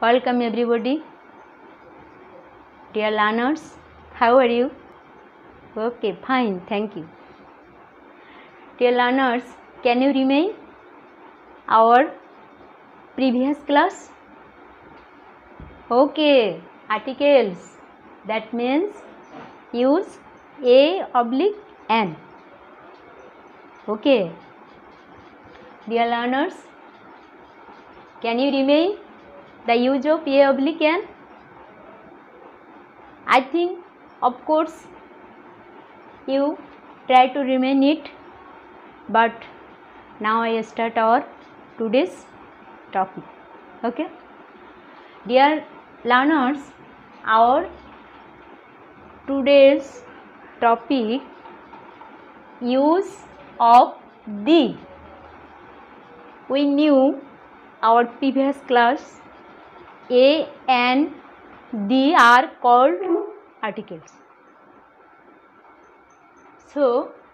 Welcome everybody. Dear learners, how are you? Okay, fine, thank you. Dear learners, can you remain our previous class? Okay, articles. That means use a/n. Okay. Dear learners, can you remain the use of a/n? I think, of course, you try to remain it, but now I start our today's topic. Okay, dear learners, our today's topic, use of the. We knew our previous class a and the are called articles. So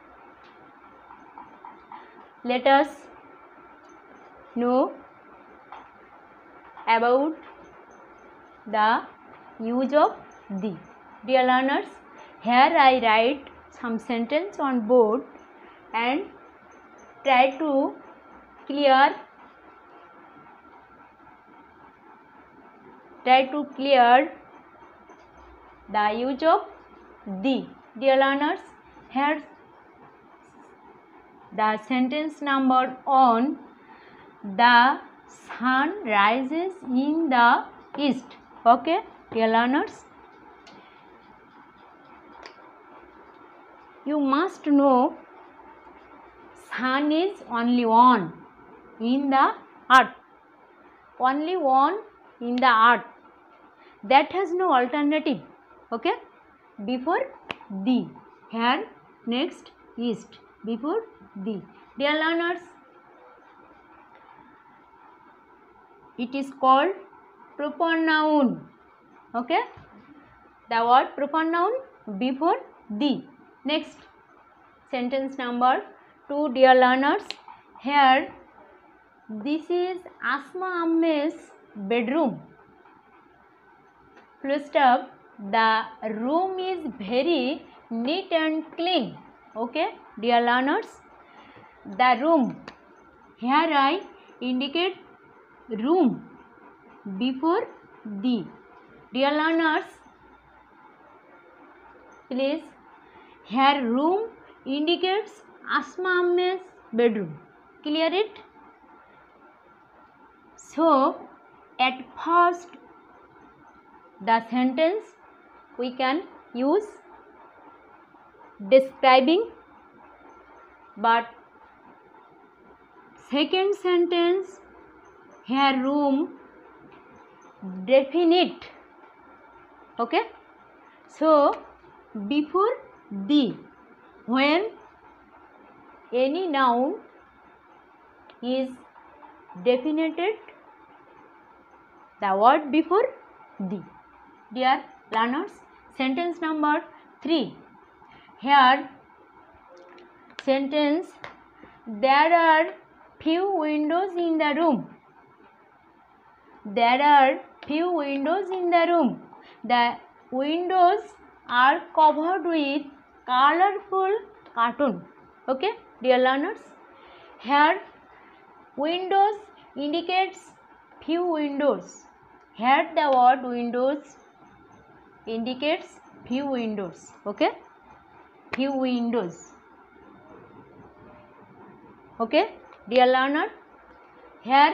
let us know about the use of the. Dear learners, here I write some sentence on board and try to clear the use of the. Dear learners, here the sentence number on the sun rises in the east. Okay, dear learners, you must know sun is only one in the earth. Only one in the earth. That has no alternative. Okay, before the. Here next east before the. Dear learners, it is called proper noun. Okay, the word proper noun before the. Next sentence number 2, dear learners, here this is Asma Amme's bedroom. Full stop. The room is very neat and clean. Okay, dear learners, the room. Here I indicate room before the. Dear learners, please, here room indicates Asma Amme's bedroom. Clear it? So, at first, the sentence we can use describing, but second sentence, here room definite. Okay, so before the, when any noun is definited, the word before the. Dear learners, sentence number 3. Here sentence, there are few windows in the room. There are few windows in the room. The windows are covered with colorful cartoon. Okay, dear learners, here windows indicates few windows. Here the word windows indicates few windows. Okay, few windows. Okay, dear learner, here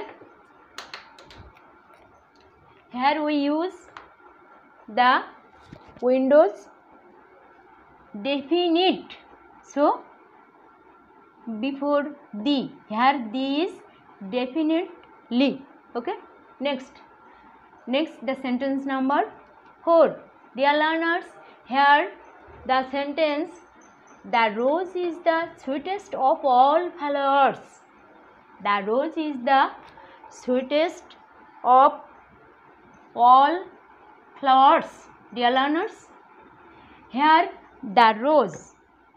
we use the windows definite. So before the, here the is definitely. Okay, next the sentence number 4. Dear learners, here the sentence, the rose is the sweetest of all flowers. The rose is the sweetest of all flowers. Dear learners, here the rose,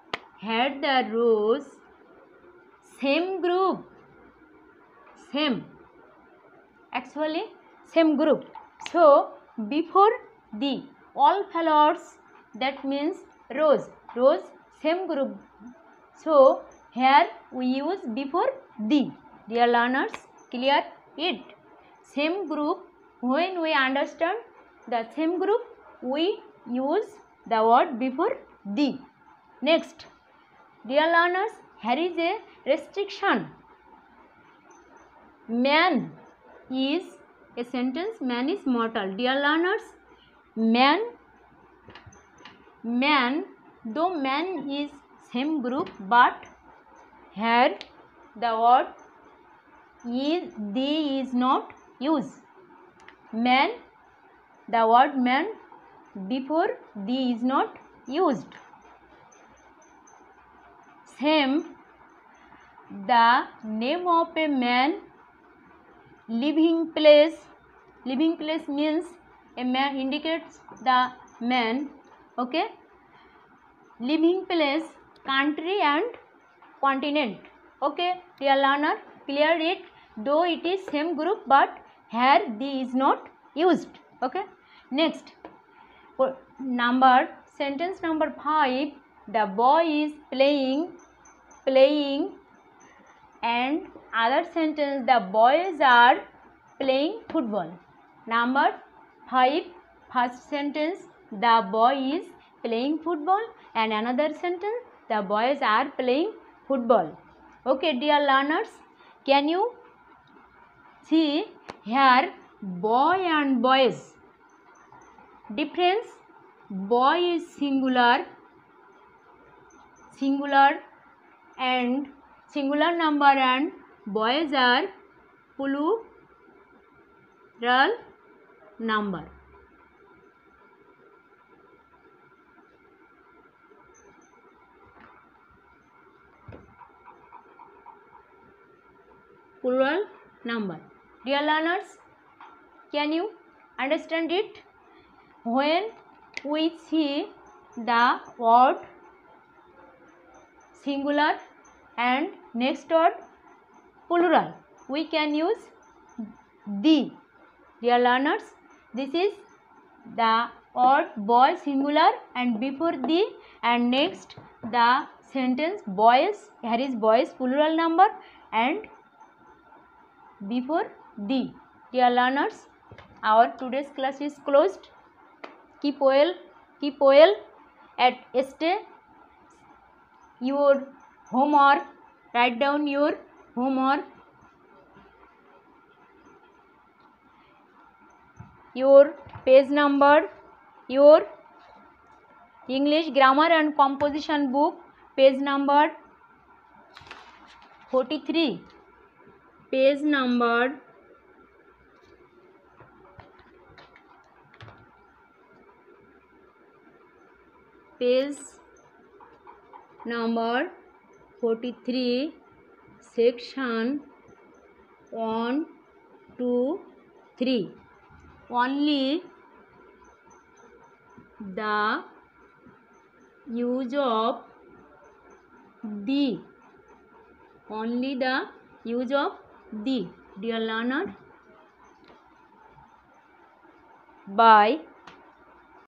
same group, same, actually same group. So before the all flowers, that means rose. Rose same group. So here we use before the. Dear learners, clear it. Same group, when we understand the same group, we use the word before the. Next, dear learners, here is a restriction. Man is a sentence, man is mortal. Dear learners, man, though man is same group, but here the word is, the is not used. Man, the word man before the is not used. Same, the name of a man, living place. Living place means a man, indicates the man. Okay. Living place, country and continent. Okay, dear learner, clear it. Though it is same group, but here the is not used. Okay. Next, sentence number 5. The boy is playing, and other sentence, the boys are playing football. Number 5, first sentence, the boy is playing football, and another sentence, the boys are playing football. Okay, dear learners, can you see here boy and boys? Difference, boy is singular and singular number, and boys are plural number. Plural number. Dear learners, can you understand it? When we see the word singular and next word plural, we can use the. Dear learners, this is the word boy singular and before the, and next the sentence boys, here is boys plural number and before the. Dear learners, our today's class is closed. Keep well at stay your homework. Write down your homework, your page number, your English grammar and composition book, page number 43, page number 43, section 1, 2, 3. Only the use of the. Only the use of the. Dear learner, bye.